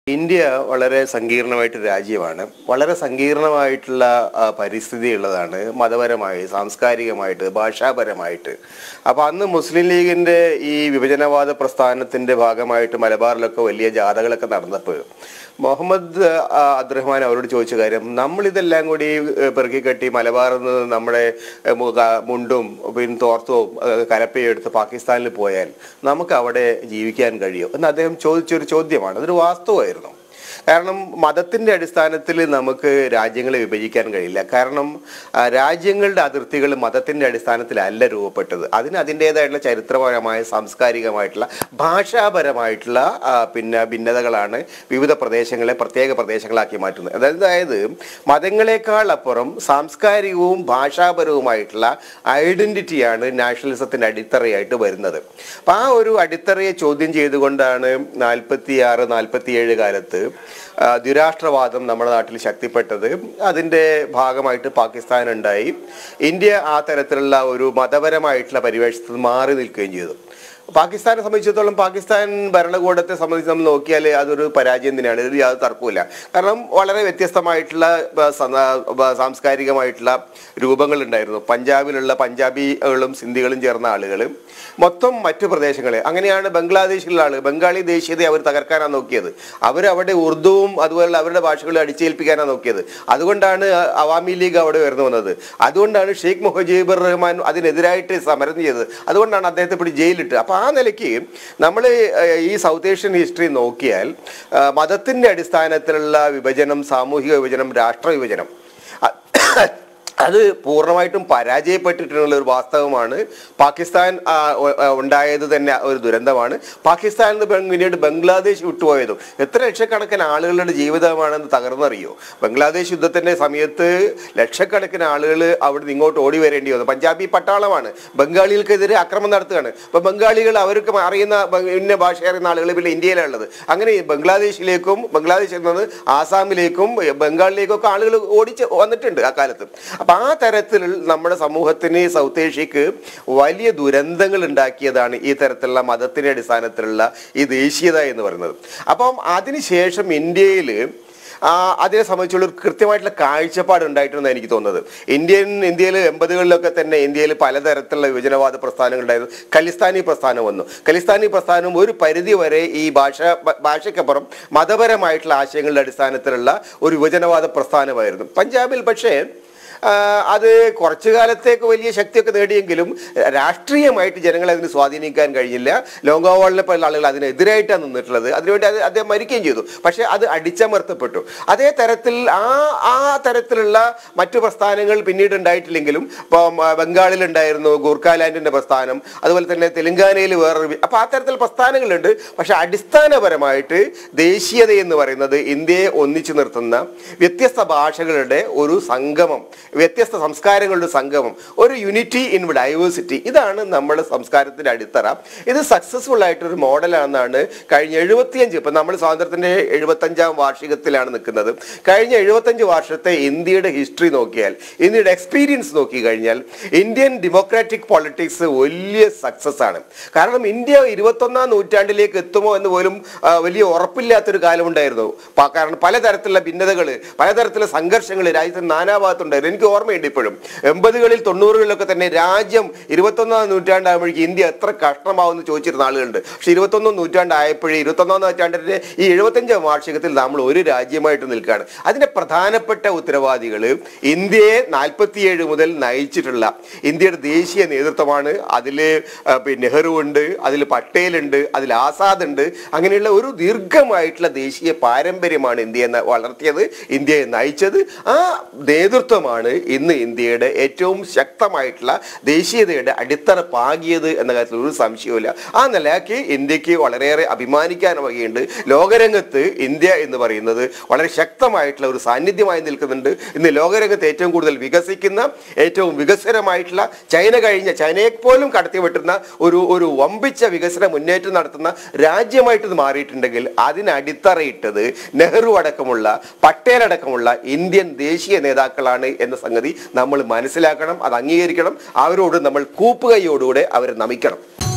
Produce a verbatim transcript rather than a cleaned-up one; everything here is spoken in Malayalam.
ഇന്ത്യ വളരെ സങ്കീർണമായിട്ട് രാജ്യമാണ്. വളരെ സങ്കീർണമായിട്ടുള്ള പരിസ്ഥിതി ഉള്ളതാണ്, മതപരമായി, സാംസ്കാരികമായിട്ട്, ഭാഷാപരമായിട്ട്. അപ്പോൾ അന്ന് മുസ്ലിം ലീഗിൻ്റെ ഈ വിഭജനവാദ പ്രസ്ഥാനത്തിൻ്റെ ഭാഗമായിട്ട് മലബാറിലൊക്കെ വലിയ ജാഥകളൊക്കെ നടന്നപ്പോൾ മുഹമ്മദ് അബ്ദുറഹ്മാൻ അവരോട് ചോദിച്ച കാര്യം, നമ്മളിതെല്ലാം കൂടി പെറുക്കി കെട്ടി മലബാറിൽ നിന്ന് നമ്മുടെ മുണ്ടും പിന്നെ തോർത്തവും കലപ്പയും എടുത്ത് പാകിസ്ഥാനിൽ പോയാൽ നമുക്ക് അവിടെ ജീവിക്കാൻ കഴിയും എന്ന് അദ്ദേഹം ചോദിച്ചൊരു ചോദ്യമാണ്. അതൊരു വാസ്തവമായിരുന്നു. കാരണം മതത്തിൻ്റെ അടിസ്ഥാനത്തിൽ നമുക്ക് രാജ്യങ്ങളെ വിഭജിക്കാൻ കഴിയില്ല. കാരണം രാജ്യങ്ങളുടെ അതിർത്തികൾ മതത്തിൻ്റെ അടിസ്ഥാനത്തിലല്ല രൂപപ്പെട്ടത്. അതിന് അതിൻ്റേതായിട്ടുള്ള ചരിത്രപരമായ, സാംസ്കാരികമായിട്ടുള്ള, ഭാഷാപരമായിട്ടുള്ള പിന്നെ ഭിന്നതകളാണ് വിവിധ പ്രദേശങ്ങളെ പ്രത്യേക പ്രദേശങ്ങളാക്കി മാറ്റുന്നത്. അതായത് മതങ്ങളെക്കാൾ അപ്പുറം സാംസ്കാരികവും ഭാഷാപരവുമായിട്ടുള്ള ഐഡൻറ്റിറ്റിയാണ് നാഷണലിസത്തിൻ്റെ അടിത്തറയായിട്ട് വരുന്നത്. അപ്പം ആ ഒരു അടിത്തറയെ ചോദ്യം ചെയ്തുകൊണ്ടാണ് നാൽപ്പത്തി ആറ് നാൽപ്പത്തി ഏഴ് കാലത്ത് ദ്വിരാഷ്ട്രവാദം നമ്മുടെ നാട്ടിൽ ശക്തിപ്പെട്ടത്. അതിൻ്റെ ഭാഗമായിട്ട് പാകിസ്ഥാൻ ഉണ്ടായി. ഇന്ത്യ ആ തരത്തിലുള്ള ഒരു മതപരമായിട്ടുള്ള പരിവേഷത്തിൽ മാറി നിൽക്കുകയും ചെയ്തു. പാകിസ്ഥാനെ സംബന്ധിച്ചിടത്തോളം പാകിസ്ഥാൻ ഭരണകൂടത്തെ സംബന്ധിച്ച് നമ്മൾ നോക്കിയാൽ അതൊരു പരാജയം തന്നെയാണ്. ഇതിൽ യാതൊരു തർക്കമില്ല. കാരണം വളരെ വ്യത്യസ്തമായിട്ടുള്ള സാംസ്കാരികമായിട്ടുള്ള രൂപങ്ങൾ ഉണ്ടായിരുന്നു. പഞ്ചാബിലുള്ള പഞ്ചാബികളും സിന്ധികളും ചേർന്ന ആളുകൾ മൊത്തം മറ്റു പ്രദേശങ്ങളെ, അങ്ങനെയാണ് ബംഗ്ലാദേശിലുള്ള ആൾ ബംഗാളി ദേശീയതയെ അവർ തകർക്കാനാണ് നോക്കിയത്. അവരവിടെ ഉറുദുവും അതുപോലെ അവരുടെ ഭാഷകളെ അടിച്ചേൽപ്പിക്കാനാണ് നോക്കിയത്. അതുകൊണ്ടാണ് അവാമി ലീഗ് അവിടെ ഉയർന്നു വന്നത്. അതുകൊണ്ടാണ് ഷെയ്ഖ് മുജിബുർ റഹ്മാൻ അതിനെതിരായിട്ട് സമരം ചെയ്തത്. അതുകൊണ്ടാണ് അദ്ദേഹത്തെ പിടി ജയിലിട്ട്. അപ്പോൾ ആ നിലയ്ക്ക് നമ്മൾ ഈ സൗത്ത് ഏഷ്യൻ ഹിസ്റ്ററി നോക്കിയാൽ മതത്തിൻ്റെ അടിസ്ഥാനത്തിലുള്ള വിഭജനം, സാമൂഹിക വിഭജനം, രാഷ്ട്ര വിഭജനം അത് പൂർണ്ണമായിട്ടും പരാജയപ്പെട്ടിട്ടുള്ള ഒരു വാസ്തവമാണ്. പാകിസ്ഥാൻ ഉണ്ടായത് തന്നെ ഒരു ദുരന്തമാണ്. പാകിസ്ഥാനിൽ നിന്ന് പിന്നീട് ബംഗ്ലാദേശ് വിട്ടുപോയതും എത്ര ലക്ഷക്കണക്കിന് ആളുകളുടെ ജീവിതമാണെന്ന് തകർന്നറിയോ. ബംഗ്ലാദേശ് യുദ്ധത്തിൻ്റെ സമയത്ത് ലക്ഷക്കണക്കിന് ആളുകൾ അവിടെ നിന്ന് ഇങ്ങോട്ട് ഓടി വരേണ്ടി വന്നു. പഞ്ചാബി പട്ടാളമാണ് ബംഗാളികൾക്കെതിരെ ആക്രമണം നടത്തുകയാണ്. അപ്പോൾ ബംഗാളികൾ അവർക്ക് അറിയുന്ന ഇന്ന ഭാഷ അറിയുന്ന ആളുകൾ പിന്നെ ഇന്ത്യയിലുള്ളത്. അങ്ങനെ ബംഗ്ലാദേശിലേക്കും ബംഗ്ലാദേശിൽ നിന്ന് ആസാമിലേക്കും ബംഗാളിലേക്കും ഒക്കെ ആളുകൾ ഓടിച്ച് വന്നിട്ടുണ്ട് ആ കാലത്ത്. അപ്പം ആ തരത്തിൽ നമ്മുടെ സമൂഹത്തിന്, സൗത്ത് ഏഷ്യക്ക് വലിയ ദുരന്തങ്ങൾ ഉണ്ടാക്കിയതാണ് ഈ തരത്തിലുള്ള മതത്തിൻ്റെ അടിസ്ഥാനത്തിലുള്ള ഈ ദേശീയത എന്ന് പറയുന്നത്. അപ്പം അതിനുശേഷം ഇന്ത്യയിൽ അതിനെ സംബന്ധിച്ചുള്ള ഒരു കൃത്യമായിട്ടുള്ള കാഴ്ചപ്പാട് ഉണ്ടായിട്ടുണ്ടെന്ന് എനിക്ക് തോന്നുന്നത്. ഇന്ത്യൻ ഇന്ത്യയിൽ എൺപതുകളിലൊക്കെ തന്നെ ഇന്ത്യയിൽ പലതരത്തിലുള്ള വിഭജനവാദ പ്രസ്ഥാനങ്ങൾ ഉണ്ടായിരുന്നു. ഖലിസ്ഥാനി പ്രസ്ഥാനം വന്നു. ഖലിസ്ഥാനി പ്രസ്ഥാനം ഒരു പരിധി വരെ ഈ ഭാഷ ഭാഷയ്ക്കപ്പുറം മതപരമായിട്ടുള്ള ആശയങ്ങളുടെ അടിസ്ഥാനത്തിലുള്ള ഒരു വിഭജനവാദ പ്രസ്ഥാനമായിരുന്നു. പഞ്ചാബിൽ പക്ഷേ അത് കുറച്ചു കാലത്തേക്ക് വലിയ ശക്തിയൊക്കെ നേടിയെങ്കിലും രാഷ്ട്രീയമായിട്ട് ജനങ്ങളെ അതിന് സ്വാധീനിക്കാൻ കഴിഞ്ഞില്ല. ലോങ്കോവാളിനെ പോലുള്ള ആളുകൾ അതിനെതിരായിട്ടാണ് നിന്നിട്ടുള്ളത്. അതിനുവേണ്ടി അത് അദ്ദേഹം മരിക്കുകയും ചെയ്തു. പക്ഷേ അത് അടിച്ചമർത്തപ്പെട്ടു. അതേ തരത്തിൽ ആ ആ തരത്തിലുള്ള മറ്റു പ്രസ്ഥാനങ്ങൾ പിന്നീട് ഉണ്ടായിട്ടില്ലെങ്കിലും ഇപ്പം ബംഗാളിലുണ്ടായിരുന്നു ഗൂർഖാലാൻഡിൻ്റെ പ്രസ്ഥാനം, അതുപോലെ തന്നെ തെലങ്കാനയിൽ വേറൊരു, അപ്പോൾ ആ തരത്തിൽ പ്രസ്ഥാനങ്ങളുണ്ട്. പക്ഷെ അടിസ്ഥാനപരമായിട്ട് ദേശീയത എന്ന് പറയുന്നത് ഇന്ത്യയെ ഒന്നിച്ചു നിർത്തുന്ന വ്യത്യസ്ത ഭാഷകളുടെ ഒരു സംഗമം, വ്യത്യസ്ത സംസ്കാരങ്ങളുടെ സംഗമം, ഒരു യൂണിറ്റി ഇൻ ഡൈവേഴ്സിറ്റി, ഇതാണ് നമ്മുടെ സംസ്കാരത്തിൻ്റെ അടിത്തറ. ഇത് സക്സസ്ഫുൾ ആയിട്ടൊരു മോഡലാണെന്നാണ് കഴിഞ്ഞ എഴുപത്തിയഞ്ച് ഇപ്പം നമ്മൾ സ്വാതന്ത്ര്യത്തിൻ്റെ എഴുപത്തഞ്ചാം വാർഷികത്തിലാണ് നിൽക്കുന്നത്. കഴിഞ്ഞ എഴുപത്തഞ്ച് വർഷത്തെ ഇന്ത്യയുടെ ഹിസ്റ്ററി നോക്കിയാൽ, ഇന്ത്യയുടെ എക്സ്പീരിയൻസ് നോക്കി കഴിഞ്ഞാൽ ഇന്ത്യൻ ഡെമോക്രാറ്റിക് പൊളിറ്റിക്സ് വലിയ സക്സസ് ആണ്. കാരണം ഇന്ത്യ ഇരുപത്തൊന്നാം നൂറ്റാണ്ടിലേക്ക് എത്തുമോ എന്ന് പോലും വലിയ ഉറപ്പില്ലാത്തൊരു കാലമുണ്ടായിരുന്നു. കാരണം പലതരത്തിലുള്ള ഭിന്നതകൾ, പലതരത്തിലുള്ള സംഘർഷങ്ങൾ രാജ്യത്തിന് നാനാഭാഗത്തുണ്ടായിരുന്നു. എനിക്ക് ഓർമ്മയുണ്ട് ഇപ്പോഴും എൺപതുകളിൽ തൊണ്ണൂറുകളിലൊക്കെ തന്നെ രാജ്യം ഇരുപത്തൊന്നാം നൂറ്റാണ്ടാകുമ്പോഴേക്കും ഇന്ത്യ എത്ര കഷ്ടമാവെന്ന് ചോദിച്ചിരുന്ന ആളുകളുണ്ട്. പക്ഷെ ഇരുപത്തൊന്നാം നൂറ്റാണ്ടായപ്പോഴേ ഇരുപത്തൊന്നാം നൂറ്റാണ്ടിൻ്റെ ഈ എഴുപത്തഞ്ചാം വാർഷികത്തിൽ നമ്മൾ ഒരു രാജ്യമായിട്ട് നിൽക്കുകയാണ്. അതിൻ്റെ പ്രധാനപ്പെട്ട ഉത്തരവാദികൾ ഇന്ത്യയെ നാൽപ്പത്തിയേഴ് മുതൽ നയിച്ചിട്ടുള്ള ഇന്ത്യയുടെ ദേശീയ നേതൃത്വമാണ്. അതിൽ പിന്നെ നെഹ്റു ഉണ്ട്, അതിൽ പട്ടേലുണ്ട്, അതിൽ ആസാദ് ഉണ്ട്. അങ്ങനെയുള്ള ഒരു ദീർഘമായിട്ടുള്ള ദേശീയ പാരമ്പര്യമാണ് ഇന്ത്യയെ വളർത്തിയത്, ഇന്ത്യയെ നയിച്ചത്. ആ നേതൃത്വമാണ് ഇന്ന് ഇന്ത്യയുടെ ഏറ്റവും ശക്തമായിട്ടുള്ള ദേശീയതയുടെ അടിത്തറ പാകിയത് എന്ന കാര്യത്തിൽ ഒരു സംശയവുമില്ല. ആ നിലയ്ക്ക് ഇന്ത്യക്ക് വളരെയേറെ അഭിമാനിക്കാൻ വകയുണ്ട്. ലോകരംഗത്ത് ഇന്ത്യ എന്ന് പറയുന്നത് വളരെ ശക്തമായിട്ടുള്ള ഒരു സാന്നിധ്യമായി നിൽക്കുന്നുണ്ട്. ഇന്ന് ലോകരംഗത്ത് ഏറ്റവും കൂടുതൽ വികസിക്കുന്ന, ഏറ്റവും വികസനമായിട്ടുള്ള, ചൈന കഴിഞ്ഞ ചൈനയെ പോലും കടത്തിവിട്ടുന്ന ഒരു ഒരു വമ്പിച്ച വികസന മുന്നേറ്റം നടത്തുന്ന രാജ്യമായിട്ട് മാറിയിട്ടുണ്ടെങ്കിൽ അതിനടിത്തറയിട്ടത് നെഹ്റു അടക്കമുള്ള, പട്ടേൽ അടക്കമുള്ള ഇന്ത്യൻ ദേശീയ നേതാക്കളാണ് എന്ന സംഗതി നമ്മൾ മനസ്സിലാക്കണം. അത് അംഗീകരിക്കണം. അവരോട് നമ്മൾ കൂപ്പുകൈയോടുകൂടെ അവരെ നമിക്കണം.